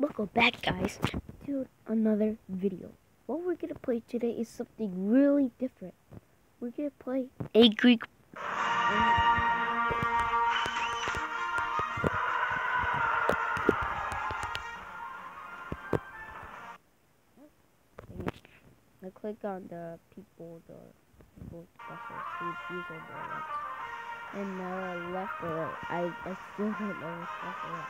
Welcome back, guys, to another video. What we're gonna play today is something really different. We're gonna play a Greek. I click on the people specials who use on their lights. And left or right. I still don't know what's left or right.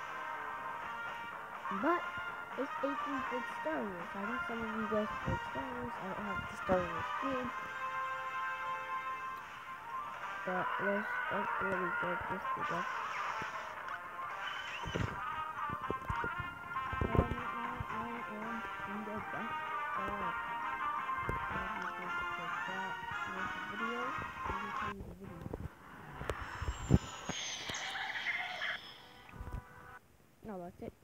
But it's 18 with Star Wars. I know some of you guys play Star Wars. I don't have the Star Wars game. But let's really get this together. No, that's it.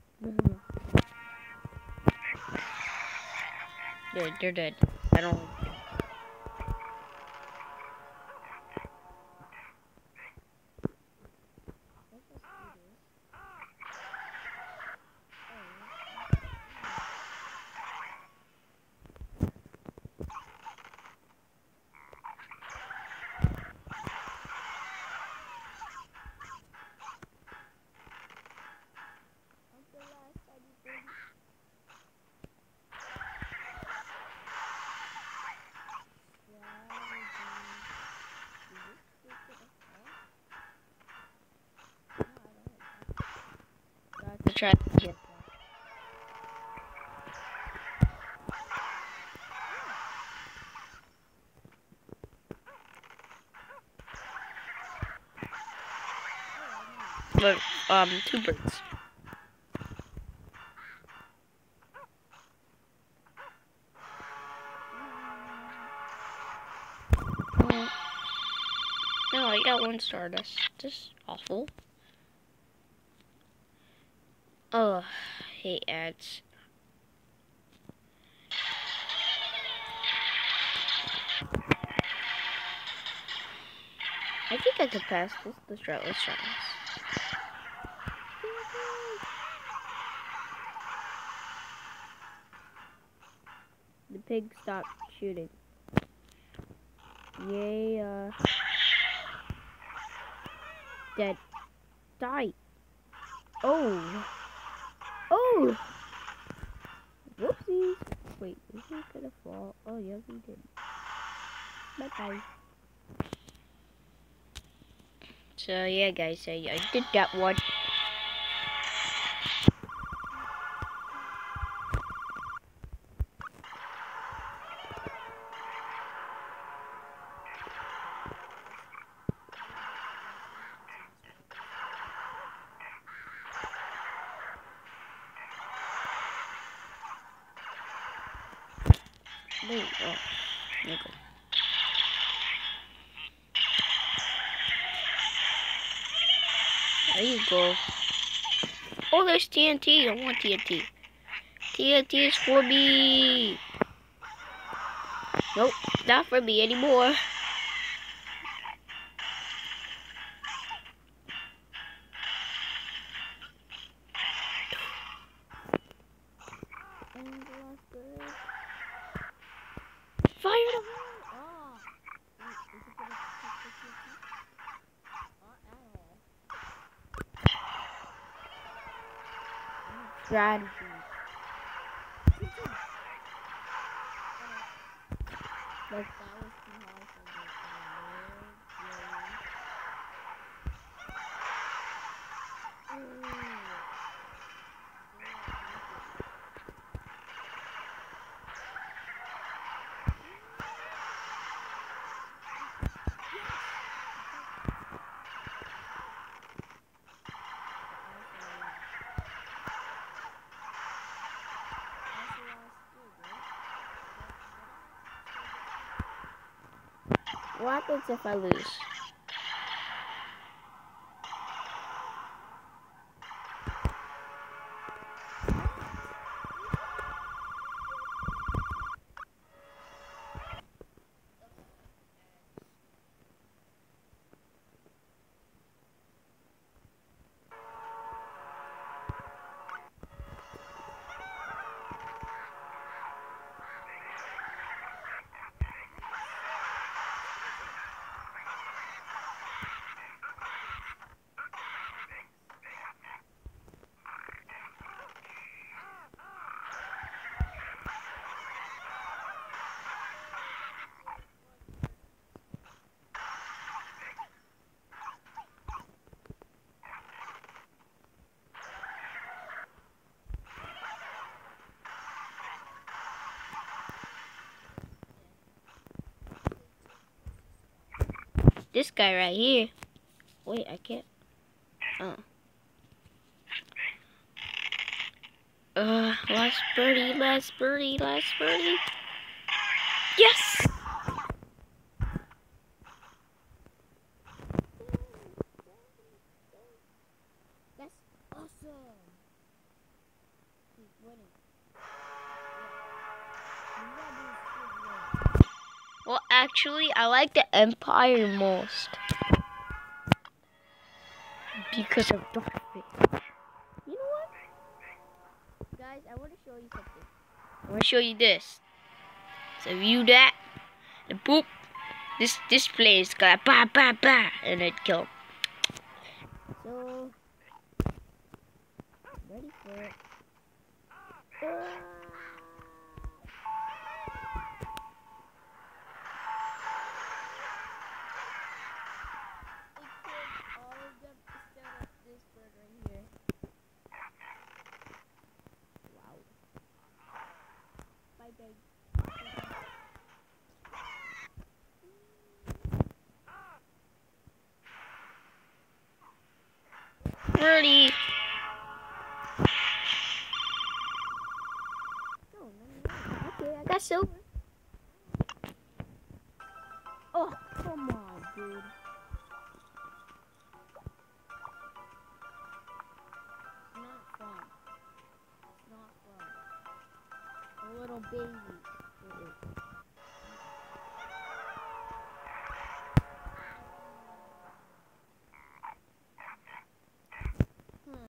They're dead. I don't like them. To try to get that. But two birds. No, I got one star. That's just awful. Oh, hate ads. I think I could pass this. Let's try this. The pig stopped shooting. Yay, dead. Die. Oh. Oh. Whoopsies. Wait, is he gonna fall? Oh, yeah, he did. Bye-bye. So, yeah, guys, I did that one. Wait, oh, nickel. There you go. Oh, there's TNT. I want TNT. TNT is for me. Nope, not for me anymore. Fire the wall! Oh. Is it gonna protect the TNT? Not at all. Strategy. Like that was too hard for me. What happens if I lose? this guy right here. Wait, I can't. Oh. Last birdie, last birdie, last birdie. Yes! That's awesome. He's winning. Well, actually, I like the Empire most because of Darth. You know what? Guys, I want to show you something. I want to show you this. So view that, and boop. This place got bah bah bah, and it killed. So ready for it. All of them instead of this bird right here. Wow. Bye bye. Birdie. Okay, I got silver. Oh, come on, dude. It's not fun. It's not fun. A little baby.